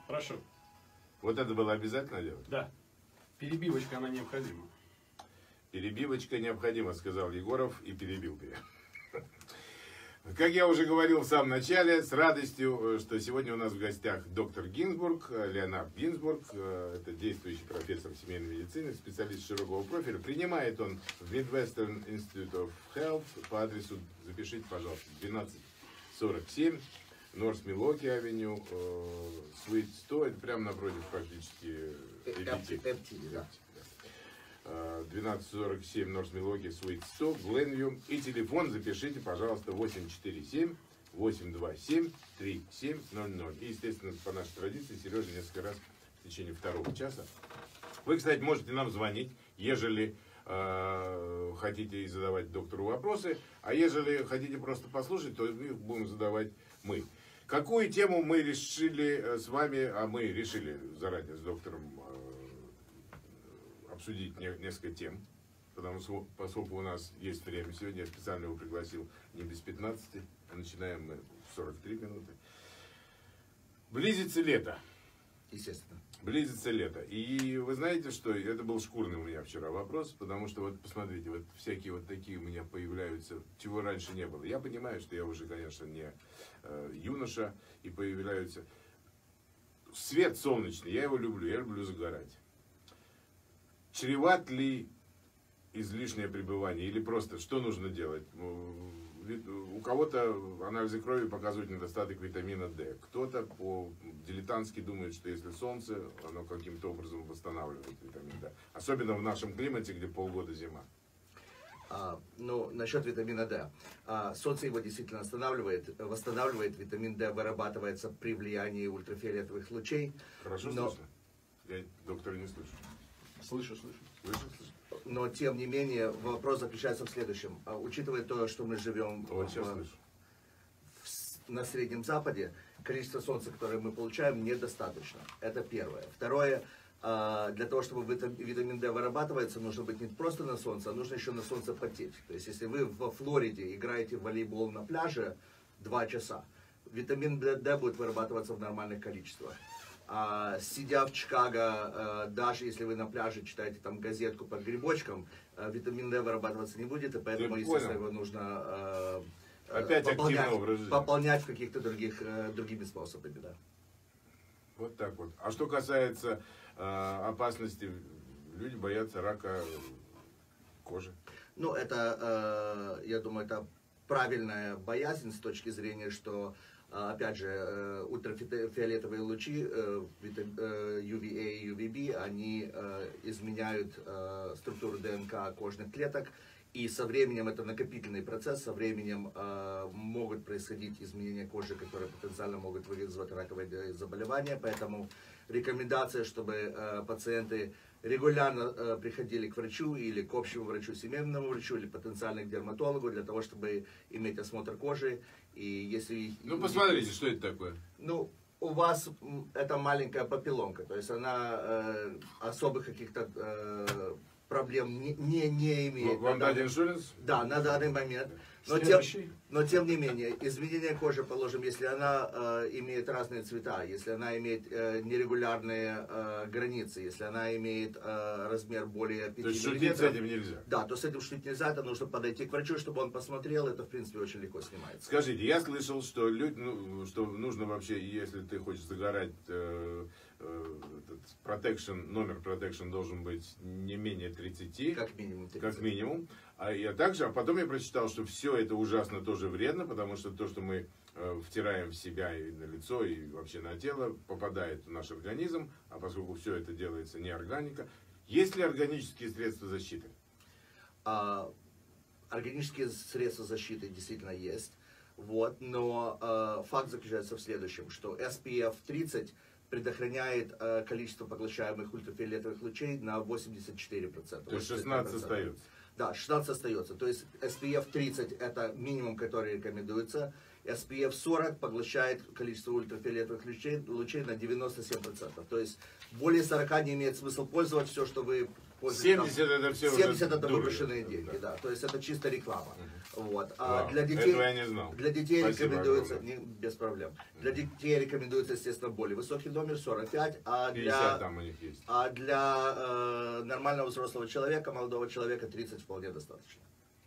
Хорошо. Вот это было обязательно делать? Да. Перебивочка, она необходима. Перебивочка необходима, сказал Егоров и перебил меня. Как я уже говорил в самом начале, с радостью, что сегодня у нас в гостях доктор Гинзбург, Леонард Гинзбург, это действующий профессор семейной медицины, специалист широкого профиля. Принимает он в Midwestern Institute of Health по адресу, запишите, пожалуйста, 1247 North Milwaukee Avenue, Suite 100, это прямо напротив практически FT, 1247 North Milwaukee Suite 100, Гленвью. И телефон запишите, пожалуйста, 847-827-3700. И, естественно, по нашей традиции, Сережа несколько раз в течение второго часа. Вы, кстати, можете нам звонить, ежели хотите задавать доктору вопросы, а ежели хотите просто послушать, то их будем задавать мы. Какую тему мы решили с вами, а мы решили заранее с доктором обсудить несколько тем, потому что, поскольку у нас есть время, сегодня я специально его пригласил не без 15, а начинаем мы в 43 минуты. Близится лето. Естественно. Близится лето. И вы знаете, что это был шкурный у меня вчера вопрос, потому что вот посмотрите, вот всякие вот такие у меня появляются, чего раньше не было. Я понимаю, что я уже, конечно, не юноша, и появляются... Свет солнечный, я люблю загорать. Чреват ли излишнее пребывание или просто что нужно делать? У кого-то анализы крови показывают недостаток витамина D. Кто-то по-дилетантски думает, что если солнце, оно каким-то образом восстанавливает витамин D. Особенно в нашем климате, где полгода зима. Ну, насчет витамина D. Солнце его действительно восстанавливает. Витамин D вырабатывается при влиянии ультрафиолетовых лучей. Хорошо слышно? Я доктора не слышу. Слышу. Но, тем не менее, вопрос заключается в следующем. Учитывая то, что мы живем на Среднем Западе, количество солнца, которое мы получаем, недостаточно. Это первое. Второе, для того, чтобы витамин D вырабатывается, нужно быть не просто на солнце, а нужно еще на солнце потеть. То есть, если вы во Флориде играете в волейбол на пляже 2 часа, витамин D будет вырабатываться в нормальных количествах. Сидя в Чикаго, даже если вы на пляже читаете там газетку под грибочком, витамин D вырабатываться не будет, и поэтому, естественно, его нужно пополнять в каких-то другими способами. Да. Вот так вот. А что касается опасности, люди боятся рака кожи. Ну, это, я думаю, это правильная боязнь с точки зрения, что опять же, ультрафиолетовые лучи, UVA и UVB, они изменяют структуру ДНК кожных клеток, и со временем это накопительный процесс, со временем могут происходить изменения кожи, которые потенциально могут вызвать раковые заболевания, поэтому рекомендация, чтобы пациенты регулярно приходили к врачу или к общему врачу, семейному врачу или потенциально к дерматологу для того, чтобы иметь осмотр кожи. И если... Ну, посмотрите, что это такое. Ну, у вас это маленькая папилломка, то есть она особых каких-то проблем не имеет. Вам дали иншуренс? Да, на данный момент. Но тем не менее, изменение кожи, положим, если она имеет разные цвета, если она имеет нерегулярные границы, если она имеет размер более 5 То есть миллиметров, шутить с этим нельзя? Да, то с этим шутить нельзя, это нужно подойти к врачу, чтобы он посмотрел, это в принципе очень легко снимается. Скажите, я слышал, что что нужно вообще, если ты хочешь загорать, номер protection должен быть не менее 30. Как минимум 30. Как минимум. А потом я прочитал, что все это ужасно тоже вредно, потому что то, что мы втираем в себя и на лицо, и вообще на тело, попадает в наш организм, а поскольку все это делается не органика. Есть ли органические средства защиты? Органические средства защиты действительно есть, но факт заключается в следующем, что SPF 30 предохраняет количество поглощаемых ультрафиолетовых лучей на 84%. То есть 16 остается? Да, 16 остается. То есть SPF 30 это минимум, который рекомендуется. SPF 40 поглощает количество ультрафиолетовых лучей на 97%. То есть более 40 не имеет смысла пользовать. Все, что вы 70 это все 70 это дуры. выброшенные деньги, да. То есть это чисто реклама. Вот. Вау, Для детей, этого я не знал. Для детей Спасибо рекомендуется, огромное. без проблем. Для детей рекомендуется, естественно, более высокий номер 45, 50 там у них есть. а для нормального взрослого человека, молодого человека 30 вполне достаточно.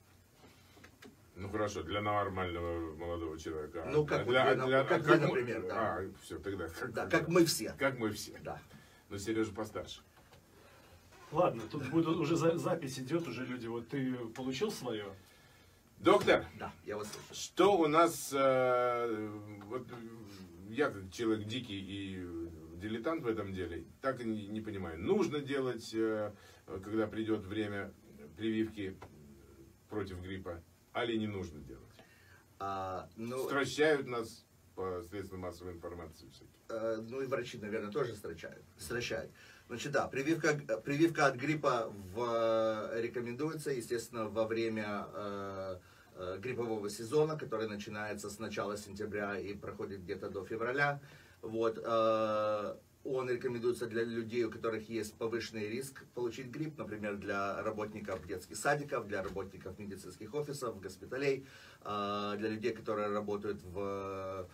Ну хорошо, для нормального молодого человека. Ну, как вот вы, как вы, например, да. Все, тогда. Да, как мы все. Как мы все. Да. Но Сережа постарше. Ладно, тут будет уже запись идет, уже люди. Вот ты получил свое? Доктор, Да, я вас слышу. что у нас, вот я как человек дикий и дилетант в этом деле, так и не понимаю, нужно делать, когда придет время прививки против гриппа, али не нужно делать? Стращают нас по средствам массовой информации всякие. Ну и врачи, наверное, тоже стращают. Значит, да, прививка от гриппа рекомендуется, естественно, во время гриппового сезона, который начинается с начала сентября и проходит где-то до февраля. Вот, он рекомендуется для людей, у которых есть повышенный риск получить грипп, например, для работников детских садиков, для работников медицинских офисов, госпиталей, для людей, которые работают в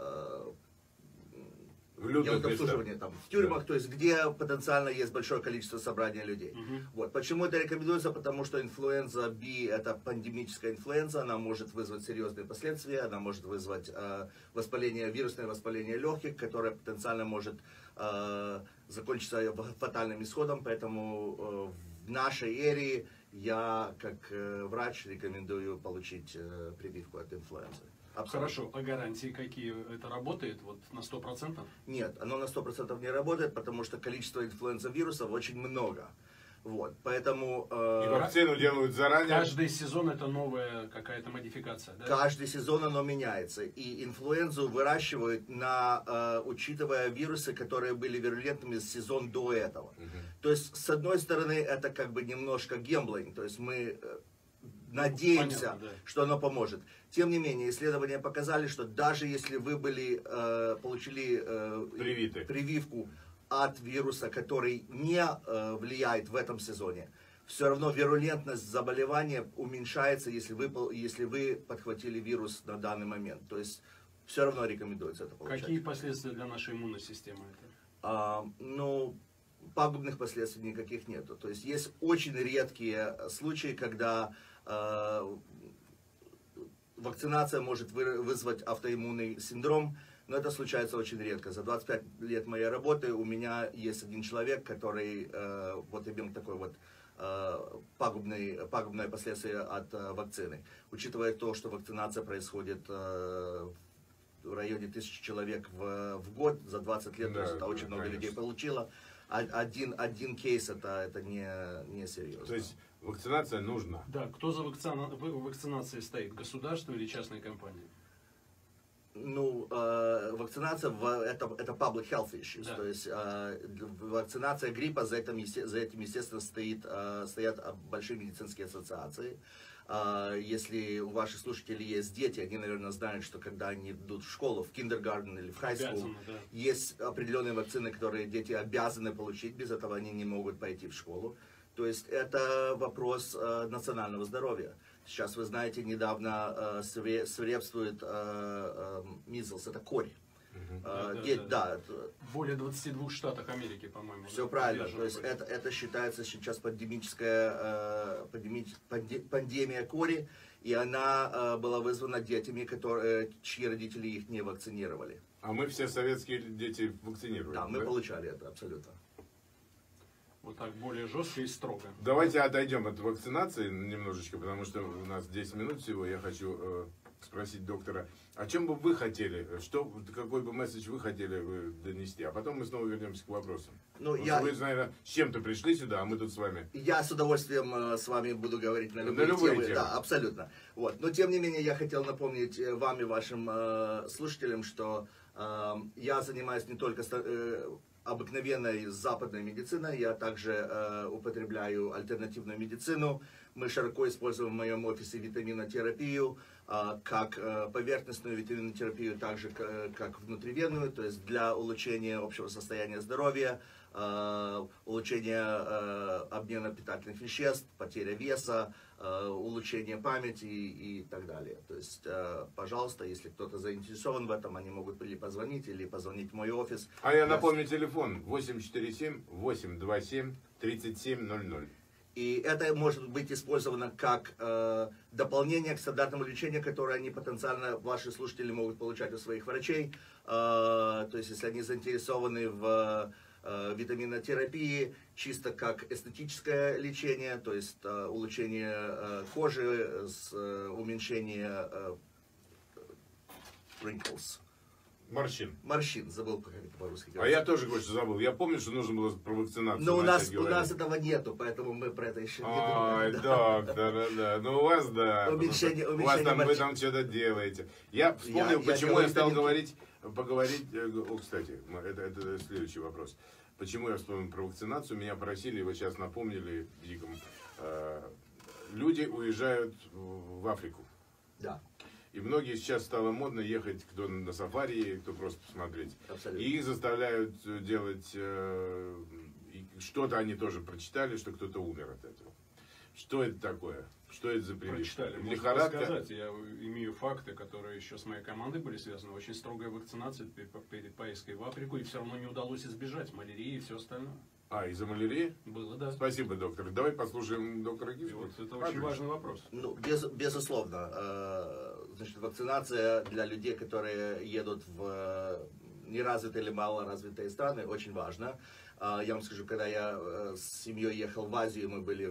обслуживании, там, в тюрьмах, да. То есть где потенциально есть большое количество собрания людей. Вот. Почему это рекомендуется? Потому что инфлюенза B это пандемическая инфлюенза, она может вызвать серьезные последствия, она может вызвать вирусное воспаление легких, которое потенциально может закончиться фатальным исходом, поэтому в нашей эре я как врач рекомендую получить прививку от инфлюензы. Абсолютно. Хорошо, а гарантии какие? Это работает вот на 100%? Нет, оно на 100% не работает, потому что количество инфлюенza-вирусов очень много. Вот, поэтому... И вакцину делают заранее. Каждый сезон это новая какая-то модификация, да? Каждый сезон оно меняется. И инфлюензу выращивают, учитывая вирусы, которые были вирулентными сезон до этого. То есть, с одной стороны, это как бы немножко гемблинг. То есть, мы... надеемся, понятно, да. Что оно поможет. Тем не менее, исследования показали, что даже если вы получили прививку от вируса, который не влияет в этом сезоне, все равно вирулентность заболевания уменьшается, если вы подхватили вирус на данный момент. То есть все равно рекомендуется это получать. Какие последствия для нашей иммунной системы это? Пагубных последствий никаких нету. То есть есть очень редкие случаи, когда вакцинация может вызвать автоиммунный синдром, но это случается очень редко. За 25 лет моей работы у меня есть один человек, который вот имел такой вот пагубное последствие от вакцины. Учитывая то, что вакцинация происходит в районе 1000 человек в год за 20 лет, Да, то есть это очень много конечно. людей получило. Один кейс это не серьезно. То есть вакцинация нужна. Да, кто за вакцинацией стоит? Государство или частная компания? Вакцинация это public health issues. Да. То есть вакцинация гриппа, за этим, естественно, стоят большие медицинские ассоциации. Если у ваших слушателей есть дети, они, наверное, знают, что когда они идут в школу, в kindergarten или в high school, да. есть определенные вакцины, которые дети обязаны получить, без этого они не могут пойти в школу. То есть это вопрос национального здоровья. Сейчас, вы знаете, недавно свирепствует measles, это корь. Да. Более 22 штатах Америки, по-моему. Все правильно. То есть это считается сейчас пандемия кори, и она была вызвана детьми, чьи родители их не вакцинировали. А мы все советские дети вакцинировали. Да, мы получали это абсолютно. Вот так более жестко и строго. Давайте отойдем от вакцинации немножечко, потому что у нас 10 минут всего. Я хочу спросить доктора, о чем бы вы хотели, какой бы месседж вы хотели донести, а потом мы снова вернемся к вопросам. Вы, наверное, с чем-то пришли сюда, а мы тут с вами. Я с удовольствием с вами буду говорить на любые темы. Да, абсолютно. Вот. Но тем не менее, я хотел напомнить вам и вашим слушателям, что я занимаюсь не только обыкновенной западной медициной, я также употребляю альтернативную медицину. Мы широко используем в моем офисе витаминотерапию, как поверхностную витаминотерапию, так же как внутривенную, то есть для улучшения общего состояния здоровья, улучшения обмена питательных веществ, потеря веса, улучшение памяти и так далее. То есть, пожалуйста, если кто-то заинтересован в этом, они могут или позвонить, или позвонить в мой офис. А я напомню телефон 847-827-3700. И это может быть использовано как дополнение к стандартному лечению, которое они потенциально, ваши слушатели, могут получать у своих врачей. То есть, если они заинтересованы в витаминотерапии, чисто как эстетическое лечение, то есть улучшение кожи, уменьшение wrinkles. Морщин. Забыл, как это по-русски А говорится. я тоже кое-что забыл. Я помню, что нужно было про вакцинацию. Но у нас говорить. этого нету, поэтому мы про это еще не Ай, думаем. доктор, да. Ну у вас, да. Уменьшение У вас там, вы морщин. там что-то делаете. Я вспомнил, почему делаю я стал витаминки. поговорить. Кстати, это следующий вопрос. Почему я вспомнил про вакцинацию? Меня просили, вы сейчас напомнили, Диком. Люди уезжают в Африку. Да, И многие сейчас стало модно ехать, кто на сафари, кто просто посмотреть. абсолютно. И их заставляют делать, что-то они тоже прочитали, что кто-то умер от этого. Что это такое? Что это за прививка? Прочитали. Можно Лихорадка? рассказать. Я имею факты, которые еще с моей командой были связаны. Очень строгая вакцинация перед поездкой в Африку, и все равно не удалось избежать малярии и все остальное. Из-за малярии? Было, да. Спасибо, доктор. Давай послушаем доктора И Гинзбурга. вот это очень важный вопрос. Ну, безусловно. Значит, вакцинация для людей, которые едут в неразвитые или малоразвитые страны, очень важна. Я вам скажу, когда я с семьей ехал в Азию, мы были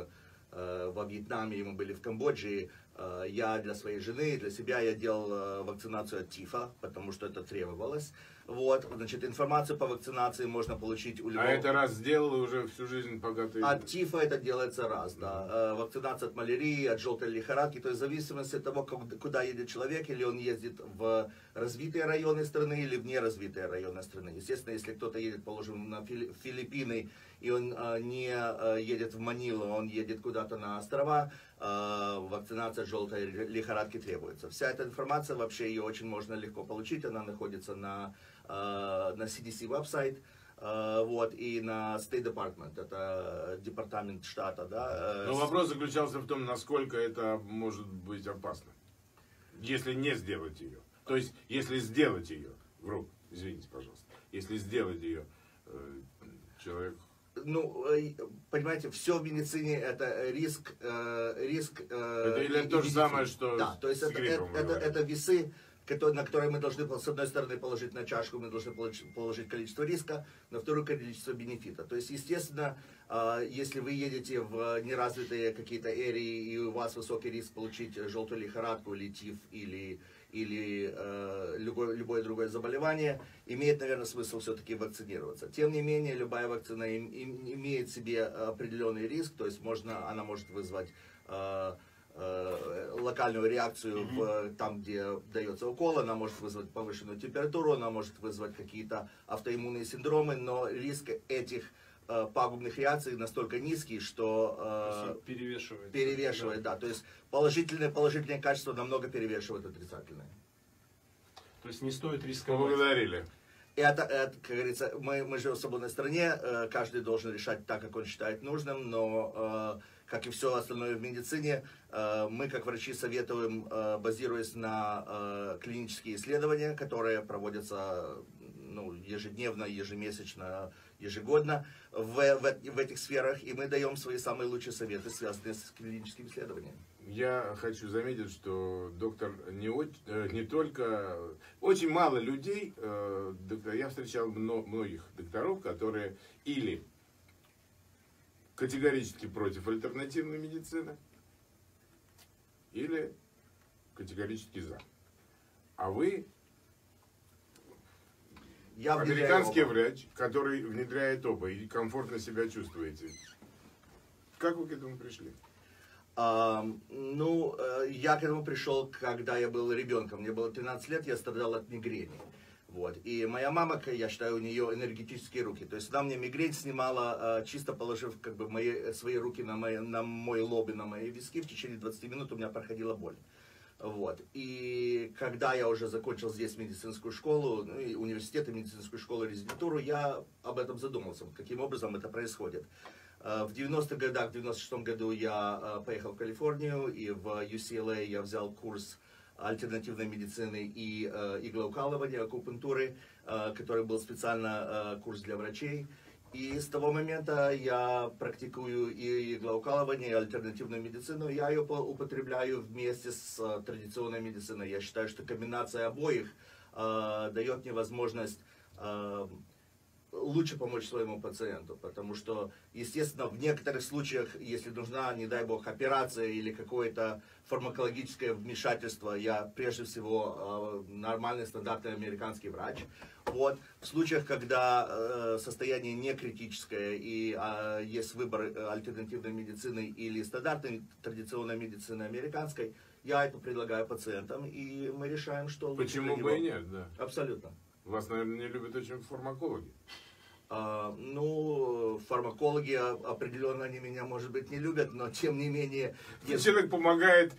во Вьетнаме, мы были в Камбодже, я для своей жены, для себя я делал вакцинацию от ТИФа, потому что это требовалось. Вот, значит, информацию по вакцинации можно получить у любого... А это раз сделал, и уже всю жизнь богатый. От ТИФа это делается раз, да. Вакцинация от малярии, от желтой лихорадки, то есть в зависимости от того, куда едет человек, или он ездит в развитые районы страны, или в неразвитые районы страны. Естественно, если кто-то едет, положим, на Филиппины, и он не едет в Манилу, он едет куда-то на острова, вакцинация от желтой лихорадки требуется. Вся эта информация, вообще ее очень можно легко получить, она находится на CDC веб-сайт. Вот, и на State Department, это департамент штата, да. Но вопрос заключался в том, насколько это может быть опасно, если не сделать ее. То есть, если сделать ее, извините, пожалуйста, если сделать ее, человек... Ну, понимаете, все в медицине это риск. Это или то же самое, что да, то есть с гриппом, это весы, на которые мы должны, с одной стороны, положить на чашку, мы должны положить количество риска, на вторую количество бенефита. То есть, естественно, если вы едете в неразвитые какие-то эрии, и у вас высокий риск получить желтую лихорадку или ТИФ, или любое другое заболевание, имеет, наверное, смысл все-таки вакцинироваться. Тем не менее, любая вакцина имеет в себе определенный риск, то есть она может вызвать локальную реакцию там, где дается укол, она может вызвать повышенную температуру, она может вызвать какие-то автоиммунные синдромы, но риск этих пагубных реакций настолько низкий, что перевешивает, да. То есть положительные качества намного перевешивают отрицательные. То есть не стоит рисковать. Поблагодарили. Это, как говорится, мы живем в свободной стране, каждый должен решать так, как он считает нужным, но, как и все остальное в медицине, мы, как врачи, советуем, базируясь на клинические исследования, которые проводятся ежедневно, ежемесячно, ежегодно в этих сферах, и мы даем свои самые лучшие советы, связанные с клиническими исследованиями. Я хочу заметить, что доктор не только... Очень мало людей, я встречал многих докторов, которые или категорически против альтернативной медицины, или категорически за. А вы... Американский врач, который внедряет оба и комфортно себя чувствуете. Как вы к этому пришли? Я к этому пришел, когда я был ребенком. Мне было 13 лет, я страдал от мигрени. Вот. И моя мама, я считаю, у нее энергетические руки. То есть она мне мигрень снимала, чисто положив как бы свои руки на мой лоб и на мои виски. В течение 20 минут у меня проходила боль. Вот. И когда я уже закончил здесь медицинскую школу, ну, и университет, и медицинскую школу, и резидентуру, я об этом задумался, каким образом это происходит. В 90-х годах, в 96-м году я поехал в Калифорнию, и в UCLA я взял курс альтернативной медицины и иглоукалывания, акупунктуры, который был специально курс для врачей. И с того момента я практикую и иглоукалывание, и альтернативную медицину. Я ее употребляю вместе с традиционной медициной. Я считаю, что комбинация обоих дает мне возможность лучше помочь своему пациенту, потому что, естественно, в некоторых случаях, если нужна, не дай бог, операция или какое-то фармакологическое вмешательство, я прежде всего нормальный стандартный американский врач. Вот. В случаях, когда состояние не критическое и есть выбор альтернативной медицины или стандартной традиционной медицины американской, я это предлагаю пациентам, и мы решаем, что лучше. Почему бы и нет, да. Абсолютно. Вас, наверное, не любят очень фармакологи. Ну, фармакологи определенно они меня, может быть, не любят, но тем не менее... Человек помогает,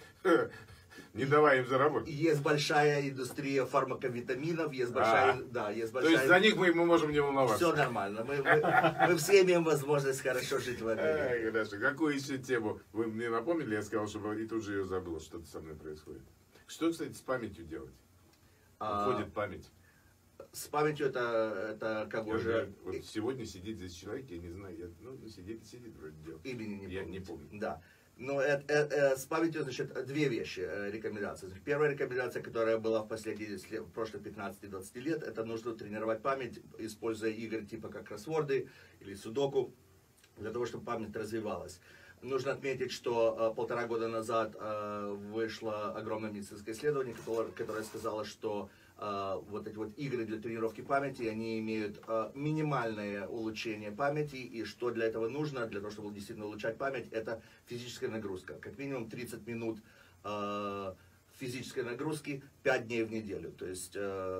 не давая им заработать. Есть большая индустрия фармаковитаминов, есть большая... Да, есть большая... То есть за них мы можем не волноваться. Все нормально, мы все имеем возможность хорошо жить в Америке. Хорошо. Какую еще тему вы мне напомнили, я сказал, чтобы и тут же ее забыл, что-то со мной происходит. Что, кстати, с памятью делать? Уходит память. С памятью это как бы уже... Вот сегодня сидит здесь человек, я не знаю, сидит вроде дело. Имени не я помню. не помню. Да. Но с памятью, значит, две вещи, рекомендации. Первая рекомендация, которая была в прошлых 15-20 лет, это нужно тренировать память, используя игры типа как кроссворды или судоку, для того, чтобы память развивалась. Нужно отметить, что 1,5 года назад вышло огромное медицинское исследование, которое сказало, что вот эти вот игры для тренировки памяти, они имеют минимальное улучшение памяти, и что для этого нужно, для того, чтобы действительно улучшать память, это физическая нагрузка. Как минимум 30 минут физической нагрузки 5 дней в неделю, то есть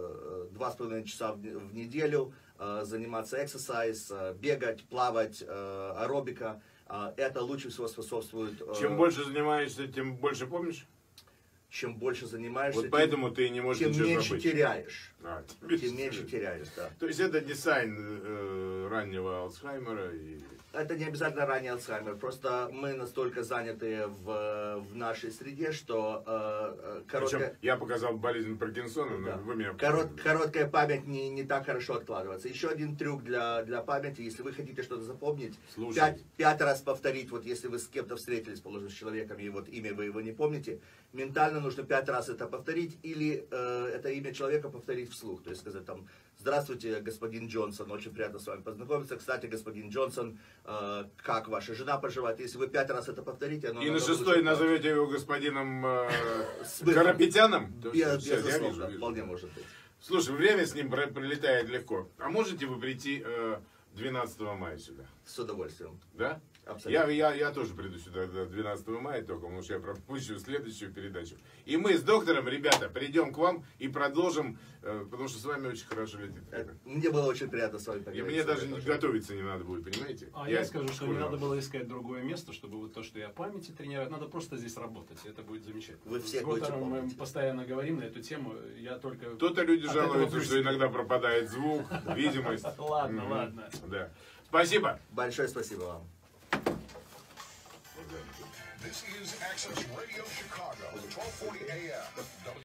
2,5 часа в неделю заниматься exercise, бегать, плавать, аэробика. Это лучше всего способствует... Чем больше занимаешься, тем больше помнишь? Чем больше занимаешься, вот поэтому ты не можешь тем меньше забыть. Теряешь. Тем меньше теряешь, да. То есть это не сайн раннего Алцхаймера? Это не обязательно ранний Алцхаймер, просто мы настолько заняты в нашей среде, что Причем я показал болезнь Паркинсона, но вы меня... Короткая память не так хорошо откладывается. Еще один трюк для памяти, если вы хотите что-то запомнить, 5 раз повторить, вот если вы с кем-то встретились, положим, с человеком, и вот имя вы его не помните, ментально нужно 5 раз это повторить, или это имя человека повторить вслух, то есть сказать там: здравствуйте, господин Джонсон, очень приятно с вами познакомиться. Кстати, господин Джонсон, как ваша жена поживает? Если вы 5 раз это повторите, оно... И на 6-й назовете его господином Карапетяном? Безусловно, вполне может быть. Слушай, время с ним прилетает легко. А можете вы прийти 12 мая сюда? С удовольствием. Да? Абсолютно. Я тоже приду сюда 12 мая только, потому что я пропущу следующую передачу. И мы с доктором, ребята, придем к вам и продолжим, потому что с вами очень хорошо летит. Мне было очень приятно с вами поговорить. И мне даже готовиться не надо будет, понимаете? Я скажу, что не надо было искать другое место, чтобы вот то, что я памяти тренировать, надо просто здесь работать, и это будет замечательно. Вы все с доктором мы постоянно говорим на эту тему, я только... Кто-то люди жалуются, что иногда пропадает звук, видимость. Ладно. Да. Спасибо. Большое спасибо вам. This is Access Radio Chicago, 1240 AM.